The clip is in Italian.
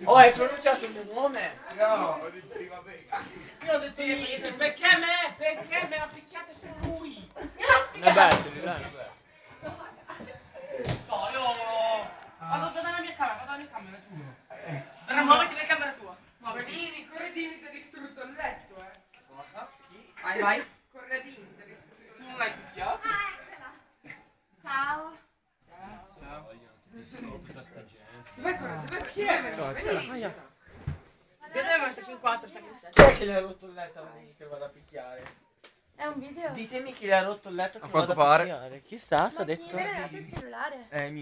Oh, hai pronunciato il mio nome? No, ho detto vabbè. Io ho detto perché a me? Perché me l'ha picchiato solo lui? Una bestia, dai, una bestia. No, io vado dalla mia camera, giuro. Allora muoviti la camera tua. Corradini, Corradini ti ha distrutto il letto, Cosa? Vai, vai. Corradini ti ha distrutto. Tu non l'hai picchiato? Ah, eccola. Ciao. Ciao. Dov'è Corradini? Chi è venuto? Vieni. Deve esserci in 4, sai che sei. Chi è che le ha rotto il letto a me che vado a picchiare? È un video? Ditemi chi le ha rotto il letto che A quanto vado a pare. picchiare. Chi è stato? Ha Ma chi? detto? Mi hai dato il cellulare? Mi